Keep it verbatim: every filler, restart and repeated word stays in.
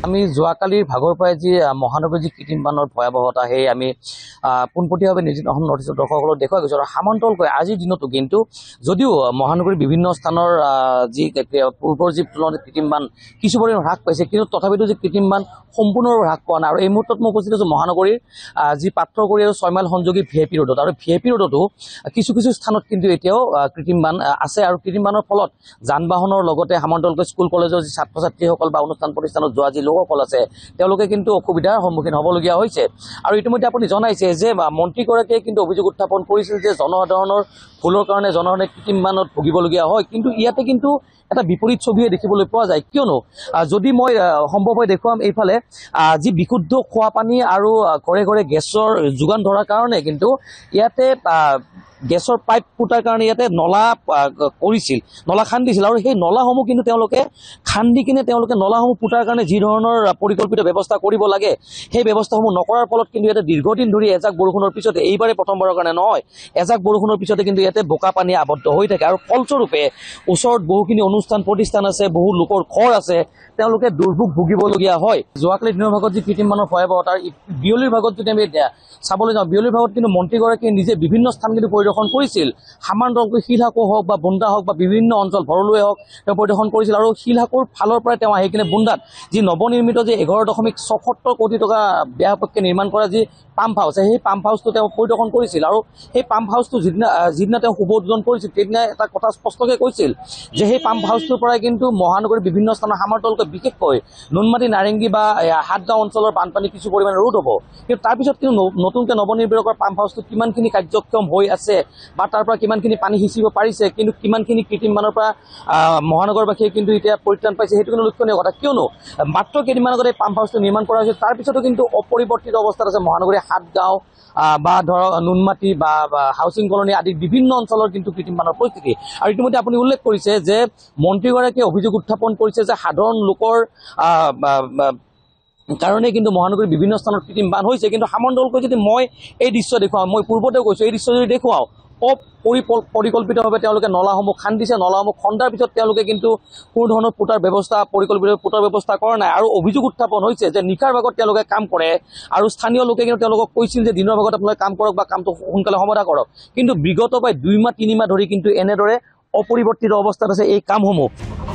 আমি যোৱাকালিৰ ভাগৰ পৰাই যি মহানগৰীৰ যি কৃত্ৰিম বানৰ ভয়াৱহতা সেই আমি পোনপটীয়াভাৱে নিউজ এইটিন অসম নৰ্থ ইষ্টৰ দৰ্শকসকলক দেখুৱাই গৈছোঁ আৰু সামন্তলকৈ আজিৰ দিনতো কিন্তু যদিও মহানগৰীৰ বিভিন্ন স্থানৰ যি পূৰ্বৰ যি তুলনাত কৃত্ৰিম বান কিছু পৰিমাণে হ্ৰাস পাইছে কিন্তু তথাপিতো যি কৃত্ৰিম বান সম্পূৰ্ণৰূপে হ্ৰাস পোৱা নাই আৰু এই মুহূৰ্তত মই উপস্থিত আছোঁ মহানগৰীৰ যি পাত্ৰকুৰি আৰু ছয় মাইল সংযোগী ভি আই পি ৰোডত আৰু ভি আই পি ৰোডতো কিছু কিছু স্থানত কিন্তু এতিয়াও কৃত্ৰিম বান আছে আৰু কৃত্ৰিম বানৰ ফলত যান বাহনৰ লগতে সামন্তলকৈ স্কুল কলেজৰ যি ছাত্ৰ ছাত্ৰীসকল বা অনুষ্ঠান প্ৰতিষ্ঠানত যোৱা যি লোকসকল আছে তেওঁলোকে কিন্তু অসুবিধাৰ সন্মুখীন হ'বলগীয়া হৈছে আৰু ইতিমধ্যে আপুনি জনাইছে যে মন্ত্ৰীগৰাকীয়ে কিন্তু অভিযোগ উত্থাপন কৰিছিল যে জনসাধাৰণৰ ভুলৰ কাৰণে জনসাধাৰণে কৃত্ৰিম বানত ভুগিবলগীয়া হয় কিন্তু ইয়াতে কিন্তু এটা বিপৰীত ছবিয়ে দেখিবলৈ পোৱা যায় কিয়নো যদি মই সম্ভৱ হয় দেখুৱাম এইফালে যি বিশুদ্ধ খোৱা পানী আৰু ঘৰে ঘৰে গেছৰ যোগান ধৰাৰ কাৰণে কিন্তু ইয়াতে গেছৰ পাইপ ফুটাৰ কাৰণে ইয়াতে নলা কৰিছিল নলা খান্দিছিল আৰু সেই নলাসমূহ কিন্তু তেওঁলোকে খান্দি কিনে তেওঁলোকে নলাসমূহ ফুটাৰ কাৰণে যি ধৰণৰ পৰিকল্পিত ব্যৱস্থা কৰিব লাগে সেই ব্যৱস্থাসমূহ নকৰাৰ ফলত কিন্তু ইয়াতে দীৰ্ঘদিন ধৰি এজাক বৰষুণৰ পিছতে এইবাৰে প্ৰথমবাৰৰ কাৰণে নহয় এজাক বৰষুণৰ পিছতে কিন্তু ইয়াতে বোকা পানী আবদ্ধ হৈ থাকে আৰু ফলস্বৰূপে ওচৰত বহুখিনি অনুষ্ঠান প্ৰতিষ্ঠান আছে বহু লোকৰ ঘৰ আছে তেওঁলোকে দুৰ্ভোগ ভুগিবলগীয়া হয় যোৱাকালি দিনৰ ভাগত যি কৃত্ৰিম বানৰ ভয়াৱহতাৰ বিয়লিৰ ভাগত যদি আমি চাবলৈ যাওঁ বিয়লিৰ ভাগত কিন্তু মন্ত্ৰীগৰাকীয়ে নিজে বিভিন্ন স্থান কিন্তু পৰিদৰ্শন কৰিছিল সামান্তলকৈ শিলহাকো হওক বা বুন্দা হওক বা বিভিন্ন অঞ্চল ভৰলুৱে হওক তেওঁ পৰিদৰ্শন কৰিছিল আৰু শিলহাকোৰ ফালৰ পৰাই তেওঁ আহি কিনে বুন্দাত যি নৱনিৰ্মিত যি এঘাৰ দশমিক ছয়সত্তৰ কোটি টকা ব্যাপককৈ নিৰ্মাণ কৰা যি পাম্প হাউচ সেই পাম্প হাউচটো তেওঁ পৰিদৰ্শন কৰিছিল আৰু সেই পাম্প হাউচটো যিদিনা যিদিনা তেওঁ শুভ উদ্বোধন কৰিছিল সেইদিনা এটা কথা স্পষ্টকৈ কৈছিল যে সেই পাম্প হাউচটোৰ পৰাই কিন্তু মহানগৰীৰ বিভিন্ন স্থানৰ সামৰ্থ্যলকৈ বিশেষকৈ নুনমাটি নাৰেংগী বা হাটগাঁও অঞ্চলৰ বানপানী কিছু পৰিমাণে ৰোধ হ'ব কিন্তু তাৰপিছত কিন্তু নতুনকৈ নৱনিৰ্মিত কৰা পাম্প হাউচটো কিমানখিনি কাৰ্যক্ষম হৈ আছে বা তাৰ পৰা কিমানখিনি পানী সিঁচিব পাৰিছে কিন্তু কিমানখিনি কৃত্ৰিম বানৰ পৰা মহানগৰবাসীয়ে কিন্তু এতিয়া পৰিত্ৰাণ পাইছে সেইটো কিন্তু লক্ষণীয় কথা কিয়নো মাত্ৰ কেইদিনমান আগতে এই পাম্প হাউচটো নিৰ্মাণ কৰা হৈছিল তাৰপিছতো কিন্তু অপৰিৱৰ্তিত অৱস্থাত আছে মহানগৰীৰ হাটগাঁও বা ধৰক নুনমাটি বা হাউচিং কলনী আদি বিভিন্ন অঞ্চলৰ কিন্তু কৃত্ৰিম বানৰ পৰিস্থিতি আৰু ইতিমধ্যে আপুনি উল্লেখ কৰিছে যে মন্ত্ৰীগৰাকীয়ে অভিযোগ উত্থাপন কৰিছে যে সাধাৰণ লোকৰ কাৰণে কিন্তু মহানগৰীৰ বিভিন্ন স্থানত কৃত্ৰিম বান হৈছে কিন্তু সামন্তলকৈ যদি মই এই দৃশ্য দেখুৱাওঁ মই পূৰ্বতেও কৈছোঁ এই দৃশ্য যদি দেখুৱাওঁ অপৰিকল্পিতভাৱে তেওঁলোকে নলাসমূহ খান্দিছে নলাসমূহ খন্দাৰ পিছত তেওঁলোকে কিন্তু কোনো ধৰণৰ পুটাৰ ব্যৱস্থা পৰিকল্পিত পুটাৰ ব্যৱস্থা কৰা নাই আৰু অভিযোগ উত্থাপন হৈছে যে নিশাৰ ভাগত তেওঁলোকে কাম কৰে আৰু স্থানীয় লোকে কিন্তু তেওঁলোকক কৈছিল যে দিনৰ ভাগত আপোনালোকে কাম কৰক বা কামটো সোনকালে সমাধা কৰক কিন্তু বিগত প্ৰায় দুই মাহ তিনি মাহ ধৰি কিন্তু এনেদৰে অপৰিৱৰ্তিত অৱস্থাত আছে এই কামসমূহ